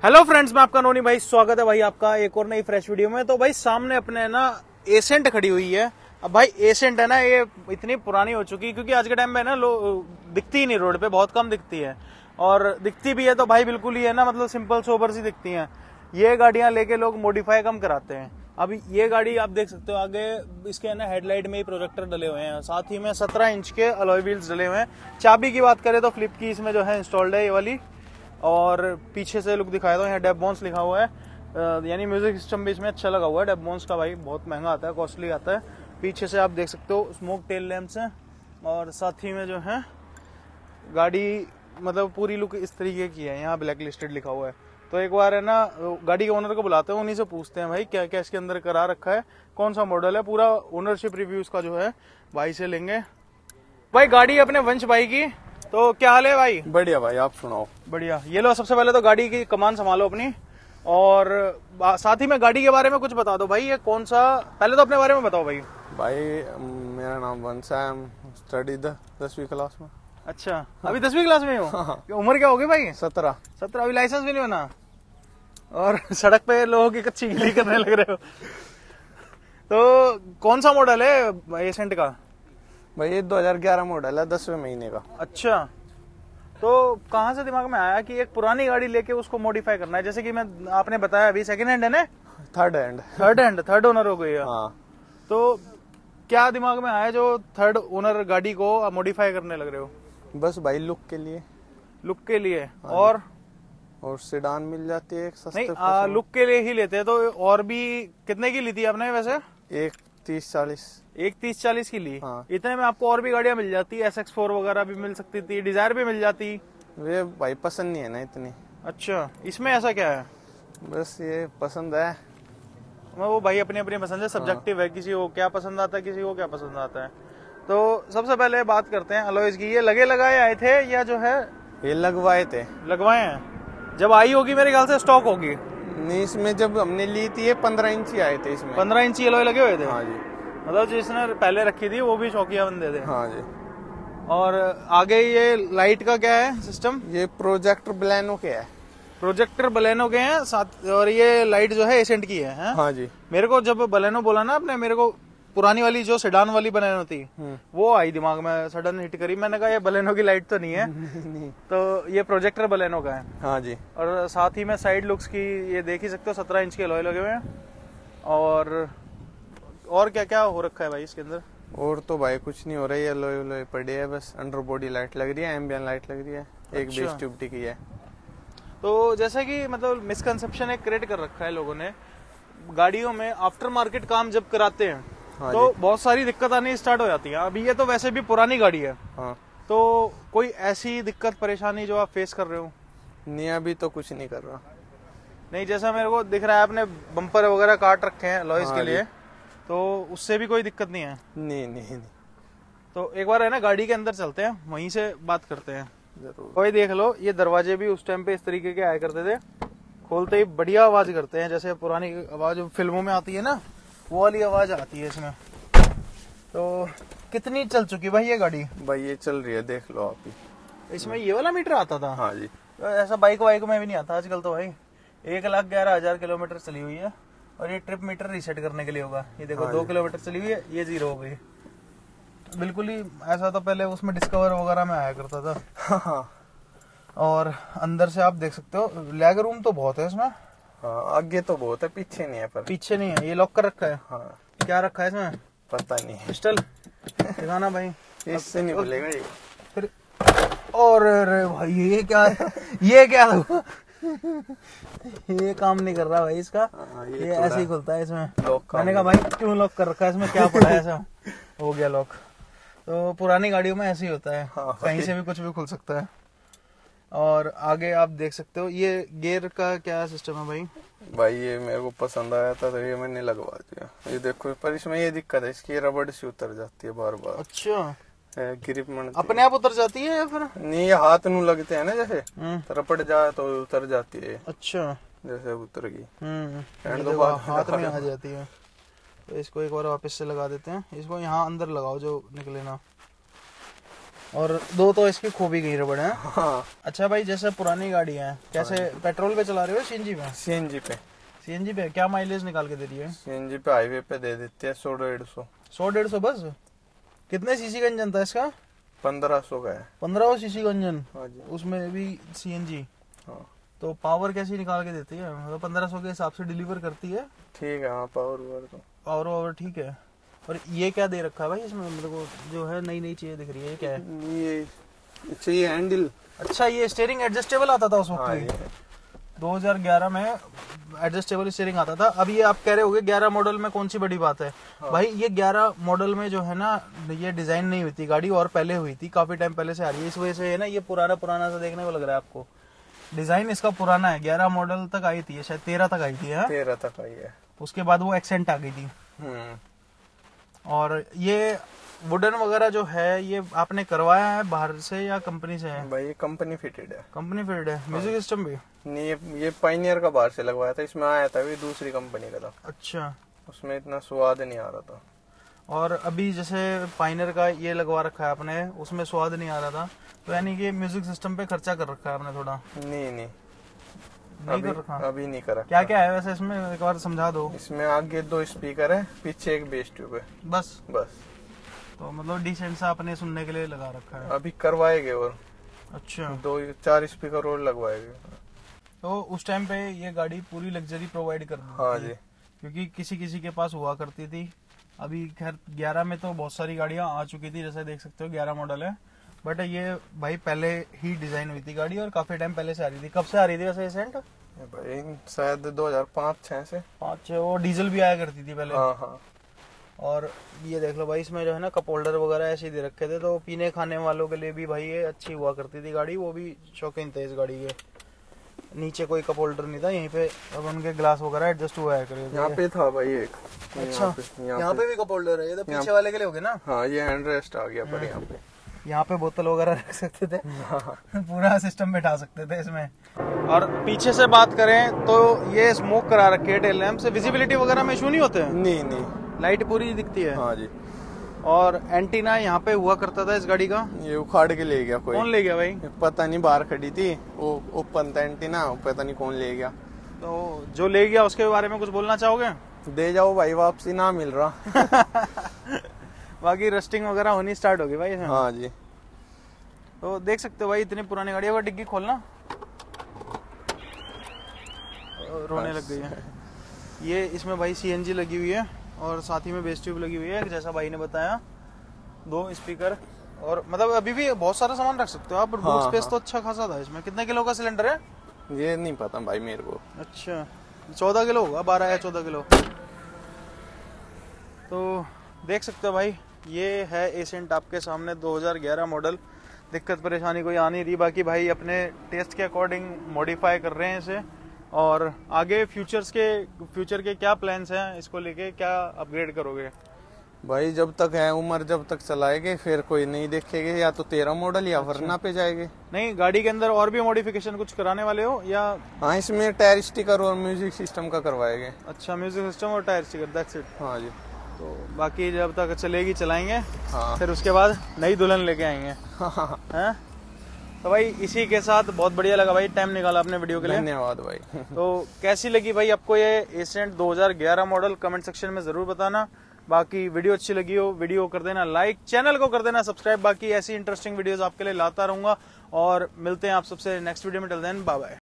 Hello friends, मैं आपका नोनी भाई। स्वागत है भाई आपका एक और नई फ्रेश वीडियो में। तो भाई सामने अपने ना एसेंट खड़ी हुई है। अब भाई एसेंट है ना, ये इतनी पुरानी हो चुकी है क्योंकि आज के टाइम में ना दिखती ही नहीं, रोड पे बहुत कम दिखती है। और दिखती भी है तो भाई बिल्कुल ही है ना, मतलब सिंपल सोबर सी दिखती है। ये गाड़ियां लेके लोग मॉडिफाई कम कराते हैं। अब ये गाड़ी आप देख सकते हो, आगे इसके है ना हेडलाइट में ही प्रोजेक्टर डले हुए हैं, साथ ही में 17 इंच के अलॉय व्हील्स डले हुए हैं। चाबी की बात करें तो फ्लिप की इसमें जो है इंस्टॉल्ड है ये वाली। और पीछे से लुक दिखाया था, यहाँ डेबॉन्स लिखा हुआ है, यानी म्यूजिक सिस्टम भी इसमें अच्छा लगा हुआ है। डेबॉन्स का भाई बहुत महंगा आता है, कॉस्टली आता है। पीछे से आप देख सकते हो स्मोक टेल लैंप्स हैं, और साथ ही में जो है गाड़ी मतलब पूरी लुक इस तरीके की है। यहाँ ब्लैक लिस्टेड लिखा हुआ है। तो एक बार है ना गाड़ी के ओनर को बुलाते हैं, उन्हीं से पूछते हैं भाई क्या क्या इसके अंदर करा रखा है, कौन सा मॉडल है। पूरा ओनरशिप रिव्यू इसका जो है भाई से लेंगे। भाई गाड़ी अपने वंश भाई की, तो क्या हाल है भाई? बढ़िया भाई, आप सुनाओ। बढ़िया। ये लो, सबसे पहले तो गाड़ी की कमान संभालो अपनी, और साथ ही में गाड़ी के बारे में कुछ बता दो भाई। ये कौन सा, पहले तो अपने बारे में बताओ भाई। भाई मेरा नाम वंश है, स्टडी 10वीं क्लास में। अच्छा, अभी 10वीं क्लास में हो? उम्र क्या होगी भाई? 17। अभी लाइसेंस भी नहीं होना, और सड़क पे लोगों की कच्ची गिल्ली करने लग रहे हो। तो कौन सा मॉडल है एसेंट का? भाई ये 2011 मॉडल है, 10वें महीने का। अच्छा, तो कहाँ से दिमाग में आया कि एक पुरानी गाड़ी लेके उसको मॉडिफाई करना है? जैसे कि मैं आपने बताया अभी सेकंड हैंड है ना? थर्ड ओनर हो गई है। हाँ। तो क्या दिमाग में आया जो थर्ड ओनर गाड़ी को मॉडिफाई करने लग रहे हो? बस भाई लुक के लिए। लुक के लिए? और सेडान मिल जाती है एक सस्ते। नहीं, लुक के लिए ही लेते हैं। तो और भी कितने की ली थी आपने वैसे? 30-40 की ली। हाँ। इतने में आपको और भी गाड़ियां मिल जाती, SX4 वगैरह भी मिल सकती थी, डिजायर भी मिल जाती। वे भाई पसंद नहीं है ना इतनी। अच्छा, इसमें ऐसा क्या है? बस ये पसंद है। वो भाई अपनी अपनी पसंद है, सब्जेक्टिव है, किसी को क्या पसंद आता है, किसी को क्या पसंद आता है। तो सबसे पहले बात करते हैं अलॉयज की। ये लगे लगाए आए थे या जो है? ये लगवाए थे। लगवाए हैं। जब आई होगी मेरे ख्याल से स्टॉक होगी। नहीं, इसमें जब हमने ली थी ये 15 इंची आए थे इसमें। 15 इंची अलॉय लगे हुए थे? हाँ जी। मतलब जिसने पहले रखी थी वो भी शौकिया बंदे थे। हाँ जी। और आगे ये लाइट का क्या है सिस्टम? ये प्रोजेक्टर बलेनो के है। प्रोजेक्टर बलेनो के हैं साथ, और ये लाइट जो है एसेंट की है? हाँ जी। मेरे को जब बलेनो बोला ना आपने, मेरे को पुरानी वाली जो सेडान वाली बलेनो थी वो आई दिमाग में, सडन हिट करी। मैंने कहा ये बलेनो की लाइट तो नहीं है। नहीं। तो ये प्रोजेक्टर बलेनो का है। हाँ जी। और साथ ही में साइड लुक्स की ये देख ही सकते हो, 17 इंच के अलॉय लगे हुए हैं। और क्या क्या हो रखा है भाई इसके अंदर? और तो भाई कुछ नहीं हो रहा है, ये लोई पड़ी है, बस अंडर बॉडी लाइट लग रही है, एम्बियन लाइट लग रही है, एक अच्छा। बेस ट्यूब की है। तो जैसे कि मतलब मिसकंसेप्शन एक क्रिएट कर रखा है लोगों ने, गाड़ियों में आफ्टर मार्केट काम जब कराते हैं हाँ तो बहुत सारी दिक्कत आनी स्टार्ट हो जाती है। अभी ये तो वैसे भी पुरानी गाड़ी है। हाँ। तो कोई ऐसी दिक्कत परेशानी जो आप फेस कर रहे हो? नहीं, अभी तो कुछ नहीं कर रहा। नहीं, जैसा मेरे को दिख रहा है आपने बम्पर वगैरह काट रखे हैं लॉयज हाँ के लिए, जी। तो उससे भी कोई दिक्कत नहीं है? नहीं नहीं नहीं। तो एक बार है ना गाड़ी के अंदर चलते हैं, वहीं से बात करते हैं। जरूर। कोई देख लो, ये दरवाजे भी उस टाइम पे इस तरीके के आया करते थे, खोलते ही बढ़िया आवाज करते हैं, जैसे पुरानी आवाज फिल्मों में आती है ना, वो वाली आवाज आती है इसमें। तो कितनी चल चुकी भाई ये गाड़ी? भाई ये चल रही है, देख लो आप ही। इसमें ये वाला मीटर आता था? हाँ जी। तो ऐसा बाइक वाइक में भी नहीं आता आजकल तो भाई। 1,11,000 किलोमीटर चली हुई है, और ये ट्रिप मीटर रीसेट करने के लिए होगा। ये देखो, 2 किलोमीटर चली हुई है, ये 0 हो गई। बिल्कुल ही ऐसा तो पहले उसमें डिस्कवर वगैरह में आया करता था। हाँ। और अंदर से आप देख सकते हो, लेग रूम तो बहुत है इसमें। हाँ, आगे तो बहुत है, पीछे नहीं है। पर पीछे नहीं है, ये लॉक कर रखा है। हाँ। क्या रखा है इसमें? पता नहीं है। पिस्टल दिखाना भाई, इससे नहीं खुलेगा ये। फिर और अरे भाई ये क्या है? ये क्या ये काम नहीं कर रहा भाई इसका। ये ऐसे ही खुलता है इसमें। मैंने कहा भाई क्यों लॉक कर रखा है इसमें, क्या पड़ा है ऐसा? हो गया लॉक। तो पुरानी गाड़ियों में ऐसे ही होता है। हाँ, कहीं से भी कुछ भी खुल सकता है। और आगे आप देख सकते हो, ये गियर का क्या सिस्टम है भाई? भाई ये मेरे को पसंद आया था तो ये मैंने लगवा दिया। ये देखो, पर इसमें ये दिक्कत है, इसकी रबड़ से उतर जाती है बार बार। अच्छा, ग्रिप अपने आप उतर जाती है या फिर? नहीं, ये हाथ नू लगते हैं ना, जैसे रपट जाए तो उतर जाती है। अच्छा, जैसे उतर गई हाथ में आ जाती है। तो इसको एक बार वापस से लगा देते हैं। इसको यहाँ अंदर लगाओ जो निकले ना। और 2 तो इसकी खो भी गई रबड़ है। हाँ। अच्छा भाई, जैसे पुरानी गाड़ी है, कैसे पेट्रोल पे चला रहे हो सीएनजी पे? सीएनजी पे। सीएनजी पे क्या माइलेज निकाल के दे रही है? सीएनजी पे हाईवे पे दे देते हैं 100-150। 100-150 बस? कितने सीसी का इंजन था इसका? 1500 का है। 1500 सीसी का इंजन? हाँ जी। उसमें भी सीएनजी? हाँ। तो पावर कैसी निकाल के देती है? मतलब 1500 के हिसाब से डिलीवर करती है? ठीक है। हाँ, पावर तो पावर ठीक है। और ये क्या दे रखा है भाई इसमें? मेरे को जो है नई नई चीजें दिख रही है, ये क्या है? ये चाहिए हैंडल। अच्छा, ये स्टीयरिंग एडजस्टेबल आता था उस वक्त? हाँ, भी 2011 में एडजस्टेबल स्टीयरिंग आता था। अब ये आप कह रहे होगे 11 मॉडल में कौन सी बड़ी बात है? हाँ। भाई ये 11 मॉडल में जो है ना, ये डिजाइन नहीं हुई थी गाड़ी, और पहले हुई थी, काफी टाइम पहले से आ रही है, इस वजह से है ना ये पुराना पुराना सा देखने को लग रहा है आपको। डिजाइन इसका पुराना है, 11 मॉडल तक आई थी, शायद 13 तक आई थी। 13 तक आई है। उसके बाद वो एक्सेंट आ गई थी। और ये वुडन वगैरह जो है, ये आपने करवाया है बाहर से या कंपनी से है? भाई ये कंपनी फिटेड है। कंपनी फिटेड है। म्यूजिक सिस्टम भी? नहीं, ये पाइनियर का बाहर से लगवाया था, इसमें आया था भी दूसरी कंपनी का था। अच्छा। उसमें इतना स्वाद नहीं आ रहा था। और अभी जैसे पाइनियर का ये लगवा रखा है आपने, उसमें स्वाद नहीं आ रहा था, तो यानी कि म्यूजिक सिस्टम पे खर्चा कर रखा है आपने थोड़ा? नहीं कर रखा? अभी नहीं करा। क्या क्या है वैसे इसमें, एक बार समझा दो। इसमें आगे 2 स्पीकर है, पीछे एक बेस ट्यूब है। बस? तो मतलब डिसेंट सा अपने सुनने के लिए लगा रखा है। अभी करवाएंगे और। अच्छा। 2-4 स्पीकर और लगवाएंगे। तो उस टाइम पे ये गाड़ी पूरी लग्जरी प्रोवाइड कर देती है। हाँ जी। क्योंकि किसी किसी के पास हुआ करती थी। अभी खैर 11 में तो बहुत सारी गाड़ियां आ चुकी थी, जैसे देख सकते हो 11 मॉडल है, बट ये भाई पहले ही डिजाइन हुई थी गाड़ी, और काफी टाइम पहले से आ रही थी। कब से आ रही थी वैसे एसेंट? भाई शायद 2005-6 से। 5-6। वो डीजल भी आया करती थी पहले। हाँ। और ये देख लो भाई, इसमें जो है ना कप होल्डर वगैरह ऐसे दे रखे थे, तो पीने खाने वालों के लिए भी भाई ये अच्छी हुआ करती थी गाड़ी। वो भी शौकीन थे इस गाड़ी के। नीचे कोई कप होल्डर नहीं था, यहीं पे अब उनके ग्लास वगैरह एडजस्ट हुआ है करे। यहाँ पे था भाई एक। अच्छा, यहाँ पे भी कप होल्डर है? ये तो पीछे वाले के लिए हो गए ना? हाँ, ये हैंड रेस्ट आ गया पर यहाँ पे बोतल वगैरह रख सकते थे। पूरा सिस्टम बैठा सकते थे इसमें। और पीछे से बात करें तो ये स्मोक करा रखे है टेल लैंप से, विजिबिलिटी वगैरह में इशू नहीं होते हैं? नहीं, लाइट पूरी दिखती है। हाँ जी। और एंटीना यहाँ पे हुआ करता था इस गाड़ी का, ये उखाड़ के ले गया कोई। कौन ले गया भाई? पता नहीं, बाहर खड़ी थी वो ओपन था एंटीना, पता नहीं कौन ले गया। तो जो ले गया उसके बारे में कुछ बोलना चाहोगे? दे जाओ भाई, वापसी ना मिल रहा। बाकी रस्टिंग वगैरह होनी स्टार्ट होगी भाई इसमें। हाँ जी। तो देख सकते हो भाई, इतनी पुरानी गाड़ी है। डिग्गी खोलना, रोने लग गई है। ये इसमें भाई सीएनजी लगी हुई है, और साथ ही में बेस ट्यूब लगी हुई है, जैसा भाई ने बताया। 2 स्पीकर, और मतलब अभी भी बहुत सारा सामान रख सकते हो आप। बूट स्पेस तो अच्छा खासा था इसमें। कितने किलो का सिलेंडर है? ये नहीं पता भाई मेरे को। अच्छा, 14 किलो होगा, 12 या 14 किलो। तो देख सकते हो भाई, ये है एसेंट आपके सामने 2011 मॉडल। दिक्कत परेशानी कोई आ नहीं रही। बाकी भाई अपने टेस्ट के अकॉर्डिंग मॉडिफाई कर रहे हैं इसे। और आगे फ्यूचर के क्या प्लान्स हैं इसको लेके, क्या अपग्रेड करोगे? भाई जब तक है उम्र, जब तक चलाएंगे, फिर कोई नहीं देखेंगे, या तो 13 मॉडल या वरना पे जाएंगे। नहीं, गाड़ी के अंदर और भी मॉडिफिकेशन कुछ कराने वाले हो या? हाँ, इसमें टायर स्टिकर और म्यूजिक सिस्टम का करवाएंगे। अच्छा, म्यूजिक सिस्टम और टायर स्टिकर, दैट्स इट। हाँ जी। तो बाकी जब तक चलेगी चलाएंगे। हाँ। फिर उसके बाद नई दुल्हन लेके आएंगे। हैं? तो भाई इसी के साथ बहुत बढ़िया लगा भाई, टाइम निकाला अपने वीडियो के लिए। धन्यवाद भाई। तो कैसी लगी भाई आपको ये एसेंट 2011 मॉडल, कमेंट सेक्शन में जरूर बताना। बाकी वीडियो अच्छी लगी हो, वीडियो कर देना लाइक, चैनल को कर देना सब्सक्राइब। बाकी ऐसी इंटरेस्टिंग वीडियोस आपके लिए लाता रहूंगा, और मिलते हैं आप सबसे नेक्स्ट वीडियो में। Till then bye bye.